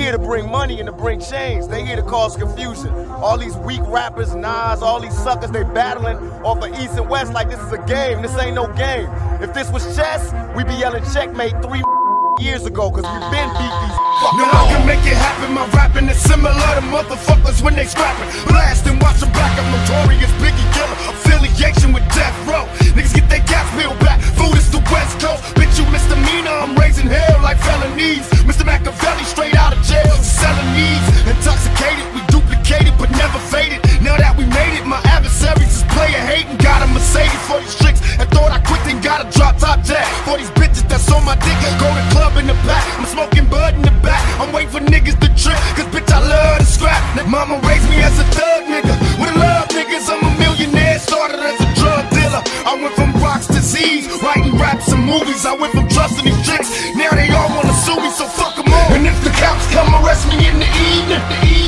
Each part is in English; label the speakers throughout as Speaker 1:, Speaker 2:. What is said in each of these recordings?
Speaker 1: here to bring money and to bring change. They here to cause confusion. All these weak rappers, Nas, all these suckers, they battling off of East and West like this is a game. This ain't no game. If this was chess, we'd be yelling checkmate 3 years ago, cause we been beat these fuckers.
Speaker 2: Now I can make it happen, my rapping is similar to motherfuckers when they scrapping. Blasting, watch them back, I'm notorious Biggie killer. Affiliation with Death Row. Niggas get their gas bill back, food is the West Coast. Bitch, you misdemeanor, I'm raising hell like felonies. Mr. Machiavelli straight out of jail, selling needs. Intoxicated, we duplicated but never faded. Now that we made it, my adversaries is player hating. Got a Mercedes for these tricks, and thought I quit, then got a drop top jack. For these bitches that's on my dick, go to club in the back. I'm smoking bud in the back, I'm waiting for niggas to trip, cause bitch I love to scrap. Mama raised me as a thug nigga, with a love niggas, I'm a millionaire, started as a drug dealer. I went from rocks to Z's, writing raps and movies. I went from trusting these chicks, now they all wanna sue me, so fuck them all. And if the cops come arrest me in the evening,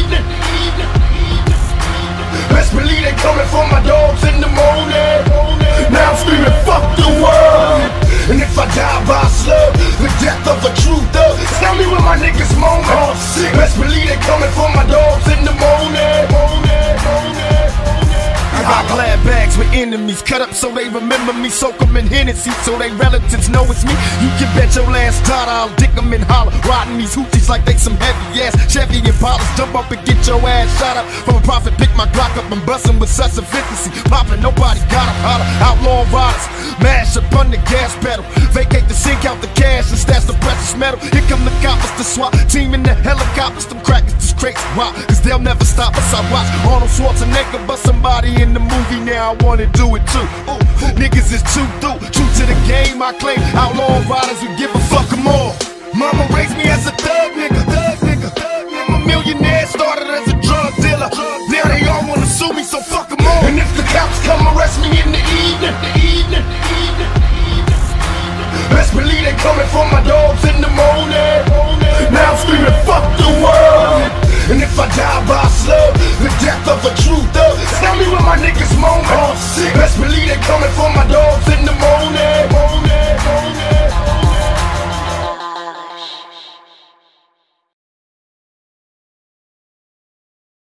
Speaker 2: best believe they coming for my dogs in the morning. Now I'm screaming fuck the world. And if I die by a slug, the death of a true thug, tell me when my niggas moaning. Oh, shit. Best believe they coming for my dogs in the morning. I got glad bags with enemies, cut up so they remember me, soak them in Hennessy so they relatives know it's me. You can bet your last dollar I'll dick them in holler, riding these hoochies like they some heavy ass Chevy and Impalas. Jump up and get your ass shot up from a profit, pick my Glock up and bustin' with such efficiency. Poppin', nobody got 'em, holler, outlaw riders, mash up on the gas pedal, vacate the sink out the cash and stash the precious metal. Here come the coppers, the SWAT team in the helicopters, them crackers just crazy, why? Cause they'll never stop us. I watch Arnold Schwarzenegger bust somebody in the movie, now I wanna do it too. Ooh, niggas is too through, true to the game I claim. Outlaw riders who give a fuck 'em all. Mama raised me as a thug nigga,